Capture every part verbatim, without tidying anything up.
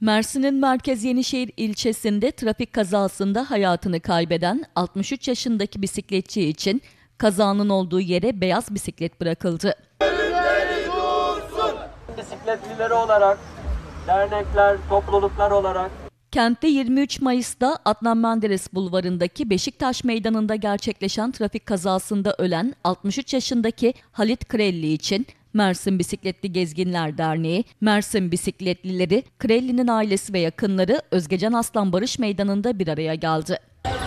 Mersin'in Merkez Yenişehir ilçesinde trafik kazasında hayatını kaybeden altmış üç yaşındaki bisikletçi için kazanın olduğu yere beyaz bisiklet bırakıldı. Bisikletlileri olarak, dernekler, topluluklar olarak Kentte yirmi üç Mayıs'ta Adnan Menderes Bulvarı'ndaki Beşiktaş Meydanı'nda gerçekleşen trafik kazasında ölen altmış üç yaşındaki Halit Krelli için Mersin Bisikletli Gezginler Derneği, Mersin Bisikletlileri, Krelli'nin ailesi ve yakınları Özgecan Aslan Barış Meydanı'nda bir araya geldi.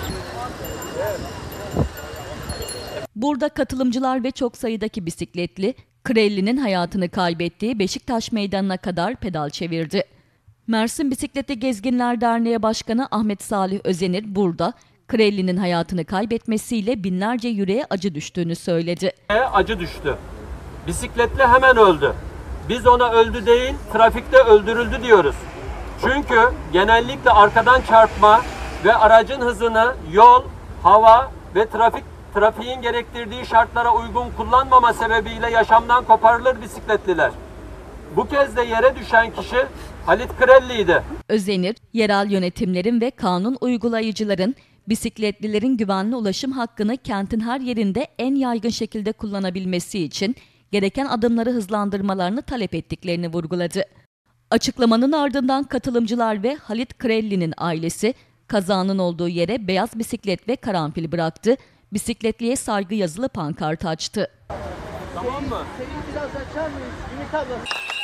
Burada katılımcılar ve çok sayıdaki bisikletli, Krelli'nin hayatını kaybettiği Beşiktaş Meydanı'na kadar pedal çevirdi. Mersin Bisikletli Gezginler Derneği Başkanı Ahmet Salih Özenir burada Krelli'nin hayatını kaybetmesiyle binlerce yüreğe acı düştüğünü söyledi. Acı düştü. Bisikletli hemen öldü. Biz ona öldü değil, trafikte öldürüldü diyoruz. Çünkü genellikle arkadan çarpma ve aracın hızını yol, hava ve trafik trafiğin gerektirdiği şartlara uygun kullanmama sebebiyle yaşamdan koparılır bisikletliler. Bu kez de yere düşen kişi Halit Krelli'ydi. Özenir, yerel yönetimlerin ve kanun uygulayıcıların bisikletlilerin güvenli ulaşım hakkını kentin her yerinde en yaygın şekilde kullanabilmesi için gereken adımları hızlandırmalarını talep ettiklerini vurguladı. Açıklamanın ardından katılımcılar ve Halit Krelli'nin ailesi kazanın olduğu yere beyaz bisiklet ve karanfil bıraktı, bisikletliye saygı yazılı pankart açtı. Tamam mı? Senin biraz açar mıyız? Ümit abla.